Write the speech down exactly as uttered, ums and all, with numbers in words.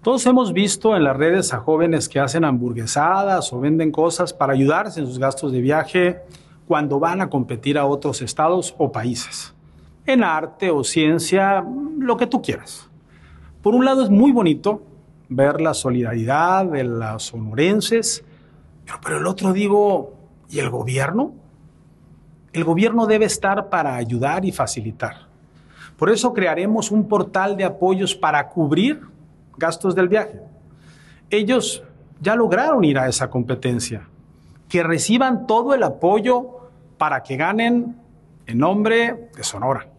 Todos hemos visto en las redes a jóvenes que hacen hamburguesadas o venden cosas para ayudarse en sus gastos de viaje cuando van a competir a otros estados o países. En arte o ciencia, lo que tú quieras. Por un lado es muy bonito ver la solidaridad de los sonorenses, pero por el otro digo, ¿y el gobierno? El gobierno debe estar para ayudar y facilitar. Por eso crearemos un portal de apoyos para cubrir gastos del viaje. Ellos ya lograron ir a esa competencia. Que reciban todo el apoyo para que ganen en nombre de Sonora.